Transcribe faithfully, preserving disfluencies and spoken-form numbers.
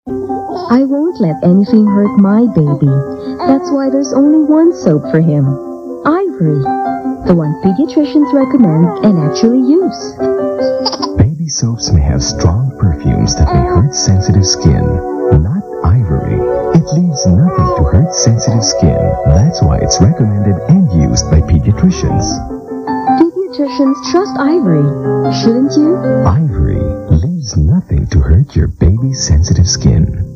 I won't let anything hurt my baby. That's why there's only one soap for him. Ivory. The one pediatricians recommend and actually use. Baby soaps may have strong perfumes that may hurt sensitive skin. Not Ivory. It leaves nothing to hurt sensitive skin. That's why it's recommended and used by pediatricians. Pediatricians trust Ivory, shouldn't you? Ivory leaves nothing to hurt your baby's sensitive skin.